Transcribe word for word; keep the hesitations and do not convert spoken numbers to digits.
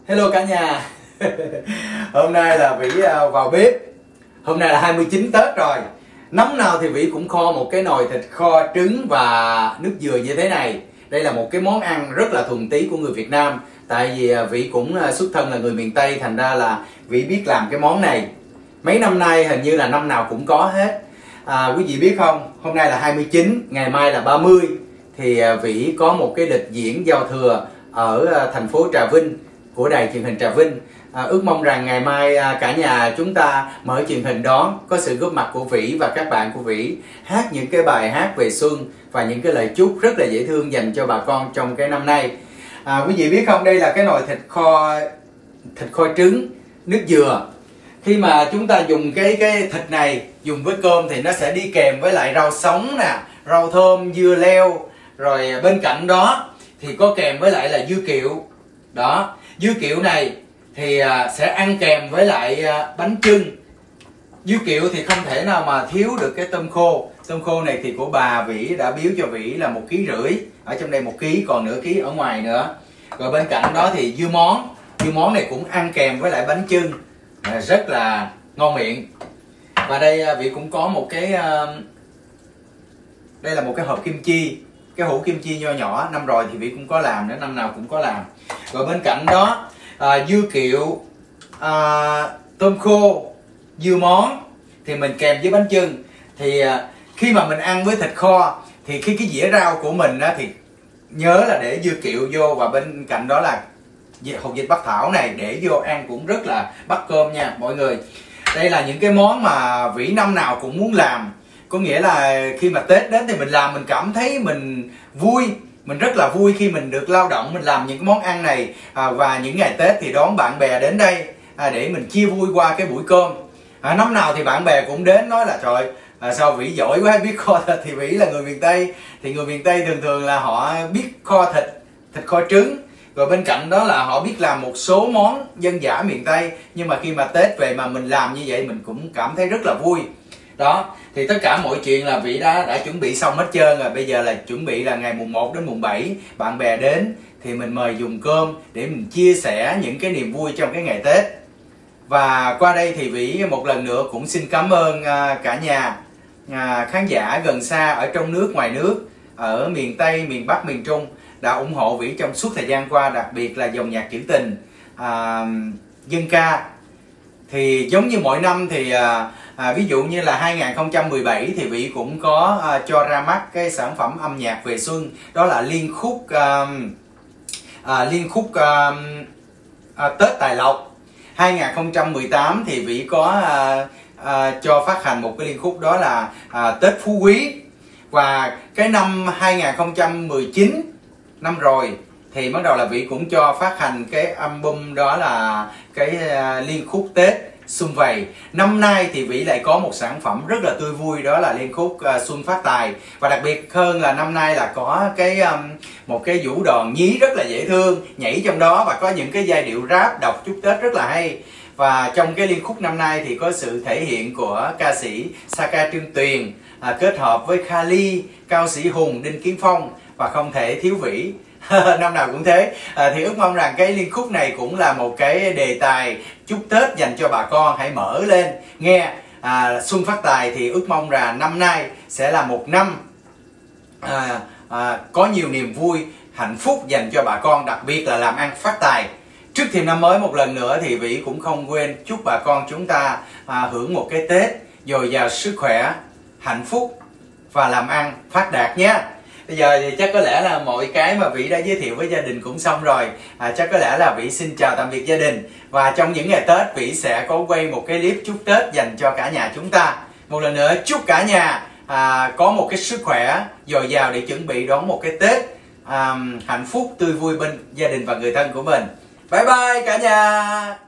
Hello cả nhà. Hôm nay là Vĩ vào bếp. Hôm nay là hai mươi chín Tết rồi. Năm nào thì Vĩ cũng kho một cái nồi thịt kho trứng và nước dừa như thế này. Đây là một cái món ăn rất là thuần túy của người Việt Nam. Tại vì Vĩ cũng xuất thân là người miền Tây, thành ra là Vĩ biết làm cái món này. Mấy năm nay hình như là năm nào cũng có hết. À, quý vị biết không, hôm nay là hai mươi chín, ngày mai là ba mươi. Thì Vĩ có một cái lịch diễn giao thừa ở thành phố Trà Vinh của đài truyền hình Trà Vinh. À, ước mong rằng ngày mai cả nhà chúng ta mở truyền hình đón, có sự góp mặt của Vĩ và các bạn của Vĩ hát những cái bài hát về xuân và những cái lời chúc rất là dễ thương dành cho bà con trong cái năm nay. À, quý vị biết không, đây là cái nồi thịt kho thịt kho trứng nước dừa. Khi mà chúng ta dùng cái cái thịt này dùng với cơm thì nó sẽ đi kèm với lại rau sống nè, rau thơm, dưa leo, rồi bên cạnh đó thì có kèm với lại là dưa kiệu. Đó, dưa kiệu này thì sẽ ăn kèm với lại bánh chưng. Dưa kiệu thì không thể nào mà thiếu được cái tôm khô. Tôm khô này thì của bà Vĩ đã biếu cho Vĩ là một ký rưỡi, ở trong đây một ký, còn nửa ký ở ngoài nữa. Rồi bên cạnh đó thì dưa món. Dưa món này cũng ăn kèm với lại bánh chưng, rất là ngon miệng. Và đây Vĩ cũng có một cái đây là một cái hộp kim chi, cái hũ kim chi nho nhỏ. Năm rồi thì Vĩ cũng có làm nữa, năm nào cũng có làm. Rồi bên cạnh đó à, dưa kiệu, à, tôm khô, dưa món thì mình kèm với bánh chưng. Thì à, khi mà mình ăn với thịt kho thì khi cái dĩa rau của mình á, thì nhớ là để dưa kiệu vô, và bên cạnh đó là hột vịt Bắc Thảo này để vô ăn cũng rất là bắt cơm nha mọi người. Đây là những cái món mà Vĩ năm nào cũng muốn làm. Có nghĩa là khi mà Tết đến thì mình làm, mình cảm thấy mình vui. Mình rất là vui khi mình được lao động, mình làm những cái món ăn này. à, Và những ngày Tết thì đón bạn bè đến đây à, để mình chia vui qua cái buổi cơm. à, Năm nào thì bạn bè cũng đến nói là trời, à, sao Vĩ giỏi quá biết kho thịt. Thì Vĩ là người miền Tây, thì người miền Tây thường thường là họ biết kho thịt, thịt kho trứng. Rồi bên cạnh đó là họ biết làm một số món dân dã miền Tây. Nhưng mà khi mà Tết về mà mình làm như vậy, mình cũng cảm thấy rất là vui. Đó, thì tất cả mọi chuyện là Vĩ đã, đã chuẩn bị xong hết trơn rồi. Bây giờ là chuẩn bị là ngày mùng một đến mùng bảy bạn bè đến thì mình mời dùng cơm để mình chia sẻ những cái niềm vui trong cái ngày Tết. Và qua đây thì Vĩ một lần nữa cũng xin cảm ơn cả nhà khán giả gần xa, ở trong nước ngoài nước, ở miền Tây, miền Bắc, miền Trung đã ủng hộ Vĩ trong suốt thời gian qua, đặc biệt là dòng nhạc trữ tình, à, dân ca. Thì giống như mỗi năm thì à, à, ví dụ như là hai nghìn không trăm mười bảy thì Vĩ cũng có à, cho ra mắt cái sản phẩm âm nhạc về xuân, đó là liên khúc à, à, liên khúc à, à, Tết Tài Lộc. Hai nghìn không trăm mười tám thì Vĩ có à, à, cho phát hành một cái liên khúc, đó là à, Tết Phú Quý. Và cái năm hai nghìn không trăm mười chín, năm rồi, thì bắt đầu là Vĩ cũng cho phát hành cái album, đó là cái uh, liên khúc Tết Sum Vầy. Năm nay thì Vĩ lại có một sản phẩm rất là tươi vui, đó là liên khúc uh, Xuân Phát Tài. Và đặc biệt hơn là năm nay là có cái um, một cái vũ đòn nhí rất là dễ thương nhảy trong đó, và có những cái giai điệu rap đọc chúc Tết rất là hay. Và trong cái liên khúc năm nay thì có sự thể hiện của ca sĩ Saka Trương Tuyền à, kết hợp với Kali, cao sĩ Hùng, Đinh Kiến Phong, và không thể thiếu Vĩ. Năm nào cũng thế. à, Thì ước mong rằng cái liên khúc này cũng là một cái đề tài chúc Tết dành cho bà con. Hãy mở lên nghe à, Xuân Phát Tài. Thì ước mong rằng năm nay sẽ là một năm à, à, có nhiều niềm vui, hạnh phúc dành cho bà con, đặc biệt là làm ăn phát tài. Trước thềm năm mới một lần nữa thì Vĩ cũng không quên chúc bà con chúng ta à, hưởng một cái Tết dồi dào sức khỏe, hạnh phúc và làm ăn phát đạt nhé. Bây giờ thì chắc có lẽ là mọi cái mà Vĩ đã giới thiệu với gia đình cũng xong rồi. à, Chắc có lẽ là Vĩ xin chào tạm biệt gia đình. Và trong những ngày Tết Vĩ sẽ có quay một cái clip chúc Tết dành cho cả nhà chúng ta. Một lần nữa chúc cả nhà à, có một cái sức khỏe dồi dào để chuẩn bị đón một cái Tết à, hạnh phúc tươi vui bên gia đình và người thân của mình. Bye bye cả nhà.